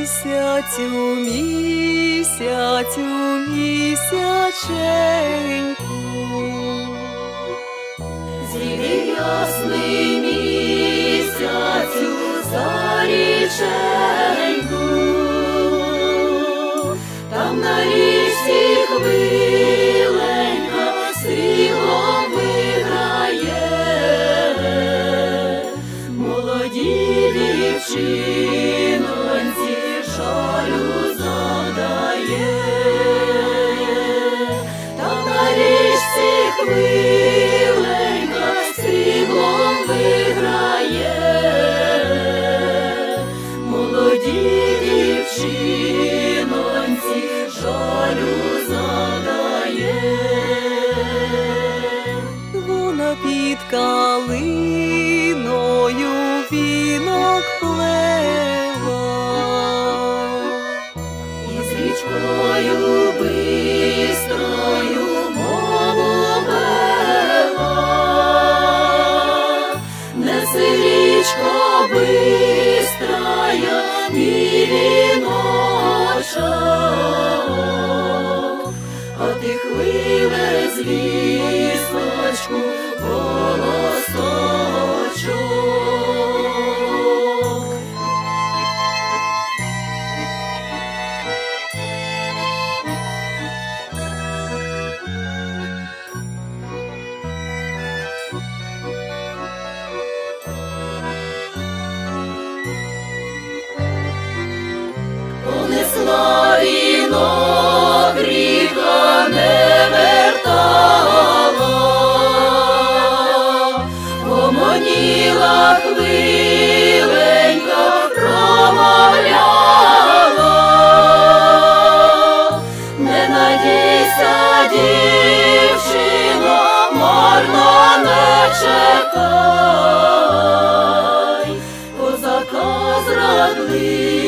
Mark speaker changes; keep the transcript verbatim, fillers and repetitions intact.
Speaker 1: Місяцю, місяцю, місяченьку,
Speaker 2: зійди ясний місяцю за річеньку, там на річці хвиленька сріблом виграє, молоді дівчиноньці жалю завдає, там на річці хвиленька сріблом виграє, молоді дівчиноньці жалю завдає.
Speaker 1: вона під калиною вінок плела,
Speaker 2: І з річкою бистрою мову вела, неси річко бистрая, мій віночок, а ти хвиле звісточку волосочок. Понесла вінок, ріка не вертала, гомоніла хвиленька, промовляла, не надійся, дівчино, марно не чекай, козака зрадливого